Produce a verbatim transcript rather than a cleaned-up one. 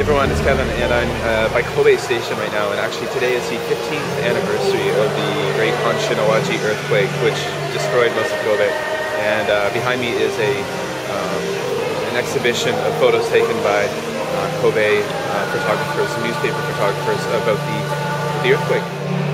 everyone, it's Kevin, and I'm uh, by Kobe Station right now, and actually today is the fifteenth anniversary of the Great Hanshin-Awaji Earthquake, which destroyed most of Kobe. And uh, behind me is a um, an exhibition of photos taken by uh, Kobe uh, photographers, newspaper photographers, about the, the earthquake.